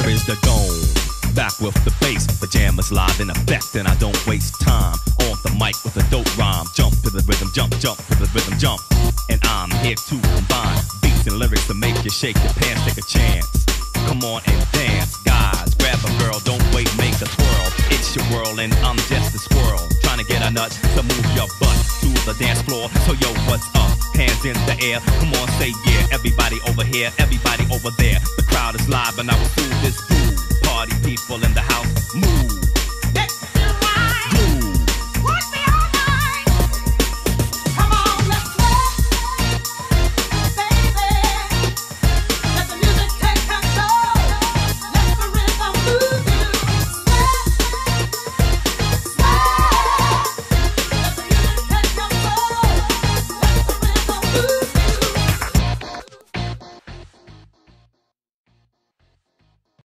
is the dome. Back with the bass, pajamas live in effect, and I don't waste time on the mic with a dope rhyme. Jump to the rhythm, jump, jump to the rhythm, jump. And I'm here to combine beats and lyrics to make you shake your pants, take a chance. Come on and dance, guys, grab a girl, don't wait, make a twirl. It's your world and I'm just a squirrel, trying to get a nut to move your butt to the dance floor. So yo, what's up? Hands in the air, come on, say yeah. Everybody over here, everybody over there. The crowd is live and I will do this fool. Party people in the house, move.